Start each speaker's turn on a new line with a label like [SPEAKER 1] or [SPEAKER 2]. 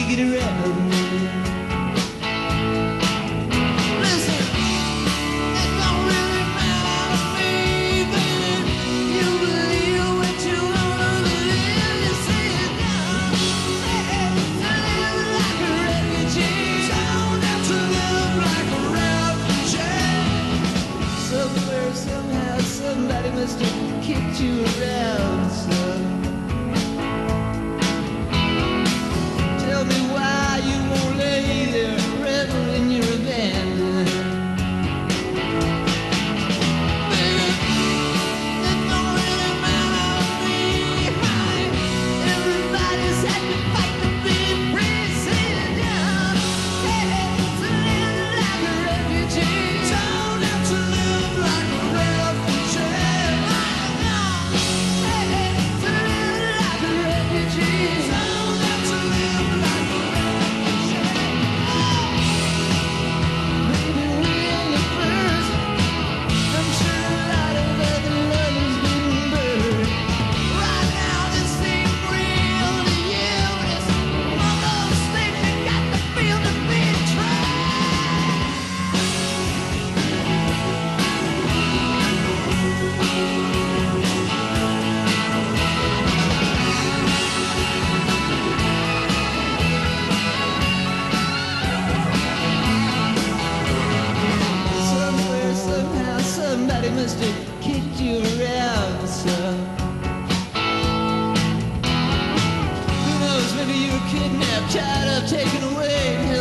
[SPEAKER 1] get around me. Listen, it don't really matter to me, baby. You believe what you wanna believe. You see it now. Hey, to live like a refugee. Don't have to live like a refugee. Somewhere, somehow, somebody must have kicked you around, son. Tell me why you won't lay there, revel in your abandon. Baby, it don't really matter to me, honey. Everybody's had to fight to be free. See it now. Hey, to live like a refugee. Don't have to live like a refugee. No. Hey, to live like a refugee. Don't have to live like a refugee. Maybe we're the first. I'm sure a lot of other lovers didn't burn. Right now, this seems real to you. It's one of those things you got to feel to be true. Somewhere, somehow, somebody must have kicked you around, son. Who knows, maybe you were kidnapped, tied up, taken away.